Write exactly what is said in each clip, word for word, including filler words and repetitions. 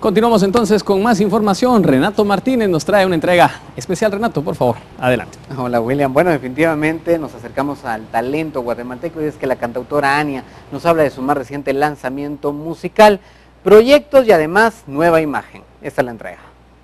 Continuamos entonces con más información. Renato Martínez nos trae una entrega especial. Renato, por favor, adelante. Hola, William. Bueno, definitivamente nos acercamos al talento guatemalteco y es que la cantautora Ania nos habla de su más reciente lanzamiento musical, proyectos y además nueva imagen. Esta es la entrega.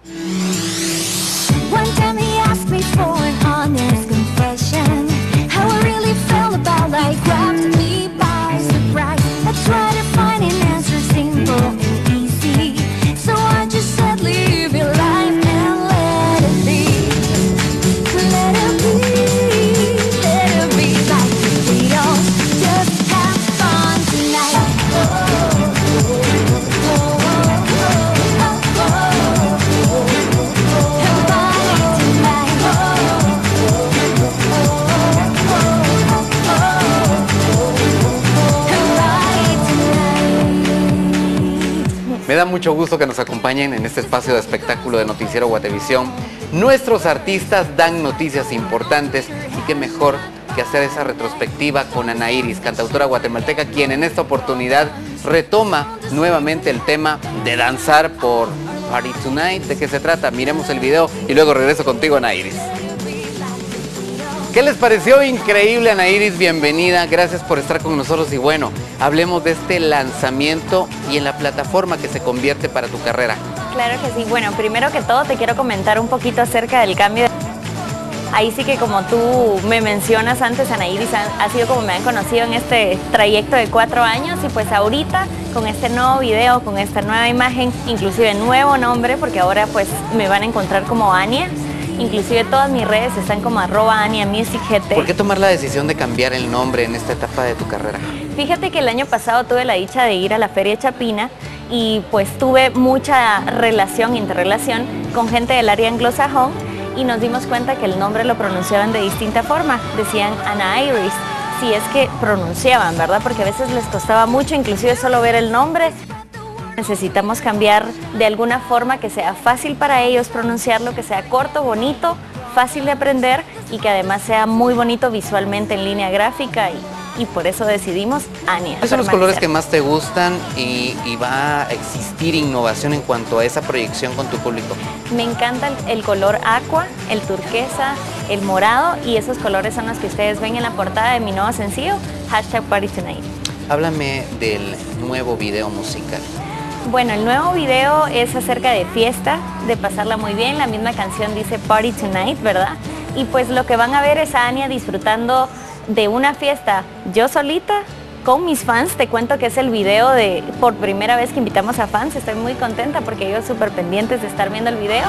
Me da mucho gusto que nos acompañen en este espacio de espectáculo de Noticiero Guatevisión. Nuestros artistas dan noticias importantes y qué mejor que hacer esa retrospectiva con Ana Iris, cantautora guatemalteca, quien en esta oportunidad retoma nuevamente el tema de danzar por Party Tonight. ¿De qué se trata? Miremos el video y luego regreso contigo, Ana Iris. ¿Qué les pareció? Increíble, Ana Iris, bienvenida, gracias por estar con nosotros y bueno, hablemos de este lanzamiento y en la plataforma que se convierte para tu carrera. Claro que sí, bueno, primero que todo te quiero comentar un poquito acerca del cambio. Ahí sí que como tú me mencionas antes, Ana Iris ha, ha sido como me han conocido en este trayecto de cuatro años y pues ahorita con este nuevo video, con esta nueva imagen, inclusive nuevo nombre, porque ahora pues me van a encontrar como Ania. Inclusive todas mis redes están como arroba Ania Music G T. ¿Por qué tomar la decisión de cambiar el nombre en esta etapa de tu carrera? Fíjate que el año pasado tuve la dicha de ir a la Feria Chapina y pues tuve mucha relación, interrelación con gente del área anglosajón y nos dimos cuenta que el nombre lo pronunciaban de distinta forma. Decían Ana Iris, si es que pronunciaban, ¿verdad? Porque a veces les costaba mucho, inclusive solo ver el nombre. Necesitamos cambiar de alguna forma que sea fácil para ellos pronunciarlo, que sea corto, bonito, fácil de aprender y que además sea muy bonito visualmente en línea gráfica y, y por eso decidimos Ania. ¿Cuáles son los colores que más te gustan y, y va a existir innovación en cuanto a esa proyección con tu público? Me encanta el, el color aqua, el turquesa, el morado y esos colores son los que ustedes ven en la portada de mi nuevo sencillo, hashtag Party Tonight. Háblame del nuevo video musical. Bueno, el nuevo video es acerca de fiesta, de pasarla muy bien, la misma canción dice Party Tonight, ¿verdad? Y pues lo que van a ver es a Ania disfrutando de una fiesta yo solita con mis fans. Te cuento que es el video de por primera vez que invitamos a fans, estoy muy contenta porque ellos súper pendientes de estar viendo el video.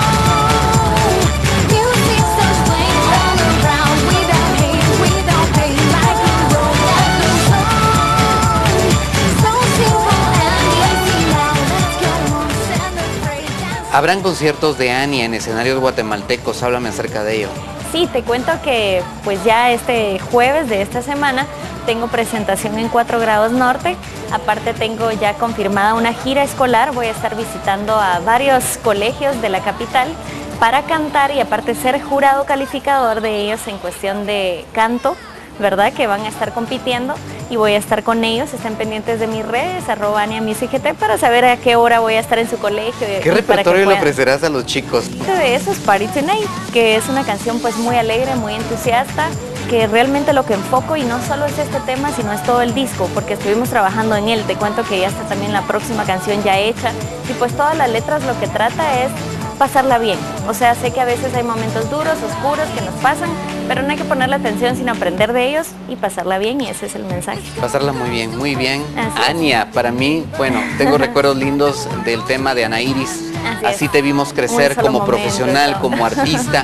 ¿Habrán conciertos de Ania en escenarios guatemaltecos? Háblame acerca de ello. Sí, te cuento que pues ya este jueves de esta semana tengo presentación en cuatro grados norte. Aparte tengo ya confirmada una gira escolar. Voy a estar visitando a varios colegios de la capital para cantar y aparte ser jurado calificador de ellos en cuestión de canto, ¿verdad? Que van a estar compitiendo y voy a estar con ellos. Estén pendientes de mis redes, arroba Ania Music G T, para saber a qué hora voy a estar en su colegio. ¿Qué repertorio le ofrecerás a los chicos? De eso es Party Tonight, que es una canción pues muy alegre, muy entusiasta, que realmente lo que enfoco y no solo es este tema, sino es todo el disco, porque estuvimos trabajando en él. Te cuento que ya está también la próxima canción ya hecha y pues todas las letras lo que trata es pasarla bien. O sea, sé que a veces hay momentos duros, oscuros que nos pasan, pero no hay que ponerle atención sino aprender de ellos y pasarla bien y ese es el mensaje. Pasarla muy bien, muy bien. Así Ania, es. Para mí, bueno, tengo recuerdos lindos del tema de Ana Iris. Así, Así te vimos crecer como momento, profesional, eso. Como artista.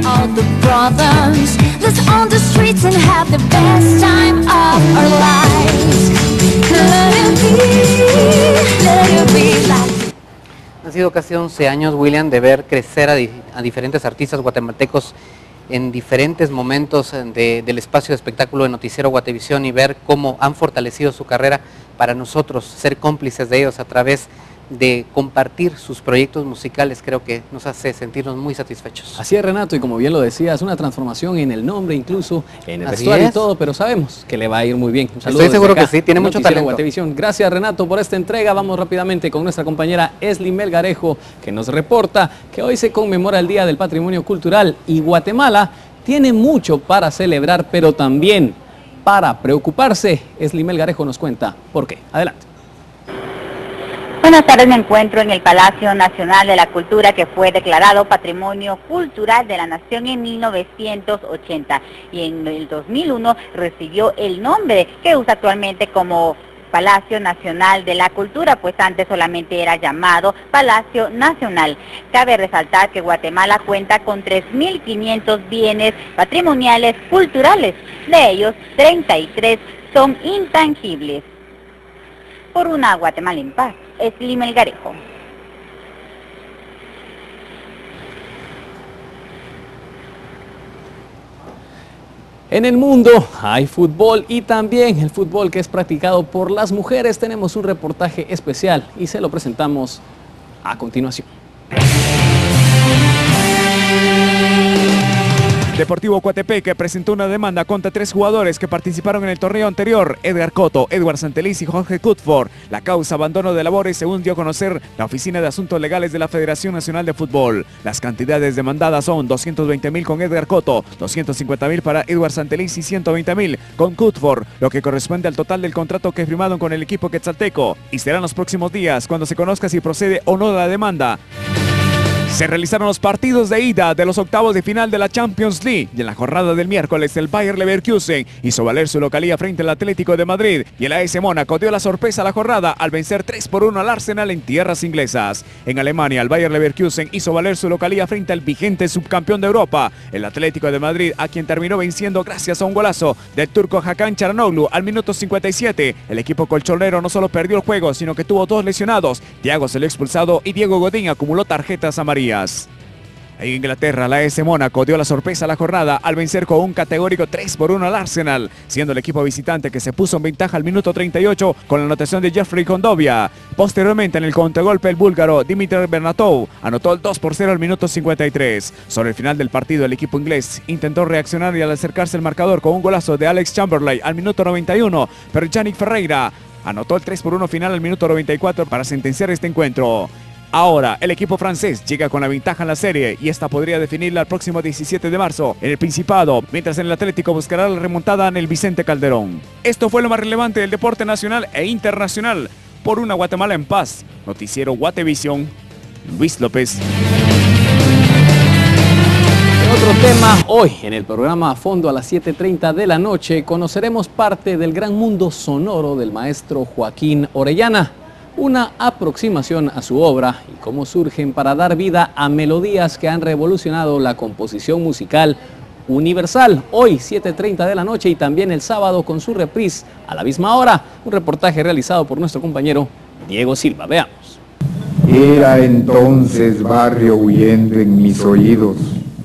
Han sido casi once años, William, de ver crecer a, di a diferentes artistas guatemaltecos en diferentes momentos de, del espacio de espectáculo de Noticiero Guatevisión y ver cómo han fortalecido su carrera para nosotros, ser cómplices de ellos a través de compartir sus proyectos musicales, creo que nos hace sentirnos muy satisfechos. Así es, Renato, y como bien lo decías, una transformación en el nombre, incluso en el Así vestuario y es. todo, pero sabemos que le va a ir muy bien. Un saludo Estoy seguro desde acá, que sí, tiene mucho Noticiero talento. Guatevisión. Gracias, Renato, por esta entrega. Vamos rápidamente con nuestra compañera Esli Melgarejo, que nos reporta que hoy se conmemora el Día del Patrimonio Cultural y Guatemala tiene mucho para celebrar, pero también para preocuparse. Esli Melgarejo nos cuenta por qué. Adelante. Buenas tardes, me encuentro en el Palacio Nacional de la Cultura, que fue declarado Patrimonio Cultural de la Nación en mil novecientos ochenta y en el dos mil uno recibió el nombre que usa actualmente como Palacio Nacional de la Cultura, pues antes solamente era llamado Palacio Nacional. Cabe resaltar que Guatemala cuenta con tres mil quinientos bienes patrimoniales culturales, de ellos treinta y tres son intangibles. Por una Guatemala en paz, Esli Melgarejo. En el mundo hay fútbol y también el fútbol que es practicado por las mujeres. Tenemos un reportaje especial y se lo presentamos a continuación. Deportivo Coatepeque presentó una demanda contra tres jugadores que participaron en el torneo anterior: Edgar Coto, Edward Santeliz y Jorge Cutford. La causa: abandono de labores, según dio a conocer la Oficina de Asuntos Legales de la Federación Nacional de Fútbol. Las cantidades demandadas son doscientos veinte mil con Edgar Coto, doscientos cincuenta mil para Edward Santeliz y ciento veinte mil con Cutford, lo que corresponde al total del contrato que firmaron con el equipo quetzalteco. Y serán los próximos días cuando se conozca si procede o no la demanda. Se realizaron los partidos de ida de los octavos de final de la Champions League y en la jornada del miércoles el Bayer Leverkusen hizo valer su localía frente al Atlético de Madrid y el A S Mónaco dio la sorpresa a la jornada al vencer tres por uno al Arsenal en tierras inglesas. En Alemania el Bayer Leverkusen hizo valer su localía frente al vigente subcampeón de Europa, el Atlético de Madrid, a quien terminó venciendo gracias a un golazo del turco Hakan Çalhanoğlu al minuto cincuenta y siete. El equipo colchonero no solo perdió el juego, sino que tuvo dos lesionados. Thiago salió expulsado y Diego Godín acumuló tarjetas amarillas. En Inglaterra, la A S Mónaco dio la sorpresa a la jornada al vencer con un categórico tres por uno al Arsenal, siendo el equipo visitante que se puso en ventaja al minuto treinta y ocho con la anotación de Jeffrey Kondovia. Posteriormente, en el contragolpe, el búlgaro Dimitar Bernatou anotó el dos por cero al minuto cincuenta y tres. Sobre el final del partido, el equipo inglés intentó reaccionar y al acercarse al marcador con un golazo de Alex Chamberlain al minuto noventa y uno, pero Yannick Ferreira anotó el tres por uno final al minuto noventa y cuatro para sentenciar este encuentro. Ahora, el equipo francés llega con la ventaja en la serie y esta podría definirla el próximo diecisiete de marzo en el Principado, mientras en el Atlético buscará la remontada en el Vicente Calderón. Esto fue lo más relevante del deporte nacional e internacional. Por una Guatemala en paz, Noticiero Guatevisión, Luis López. Otro tema, hoy en el programa A Fondo a las siete treinta de la noche conoceremos parte del gran mundo sonoro del maestro Joaquín Orellana. Una aproximación a su obra y cómo surgen para dar vida a melodías que han revolucionado la composición musical universal. Hoy, siete treinta de la noche y también el sábado con su reprise a la misma hora. Un reportaje realizado por nuestro compañero Diego Silva. Veamos. Era entonces barrio huyendo en mis oídos.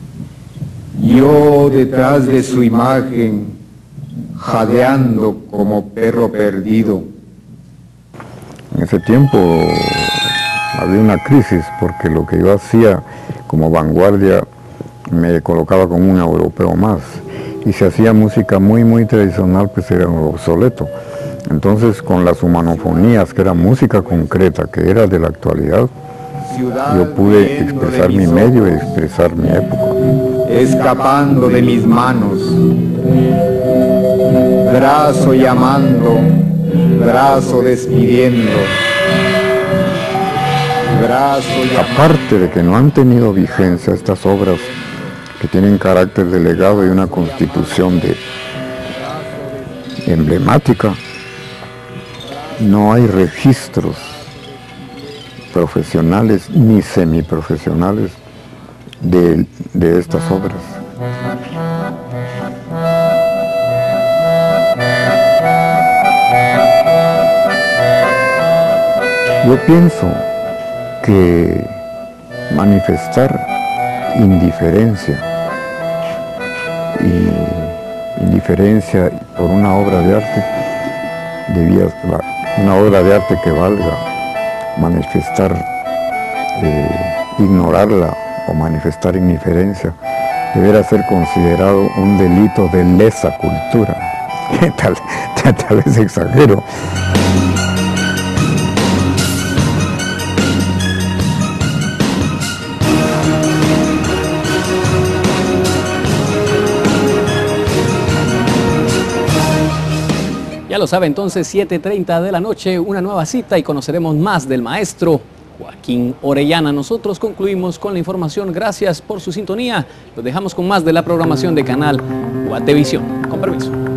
Yo detrás de su imagen, jadeando como perro perdido. En ese tiempo había una crisis porque lo que yo hacía como vanguardia me colocaba como un europeo más y se hacía música muy muy tradicional, pues era obsoleto. Entonces con las humanofonías, que era música concreta, que era de la actualidad, yo pude expresar mi medio y expresar mi época. Escapando de mis manos, brazo llamando, brazo despidiendo, brazo llamando. Aparte de que no han tenido vigencia estas obras que tienen carácter de legado y una constitución de emblemática, no hay registros profesionales ni semiprofesionales de, de estas obras. Yo pienso que manifestar indiferencia y indiferencia por una obra de arte debía, una obra de arte que valga manifestar, eh, ignorarla o manifestar indiferencia, deberá ser considerado un delito de lesa cultura. tal, tal, tal vez exagero. Ya lo sabe, entonces, siete treinta de la noche, una nueva cita y conoceremos más del maestro Joaquín Orellana. Nosotros concluimos con la información. Gracias por su sintonía. Los dejamos con más de la programación de Canal Guatevisión. Con permiso.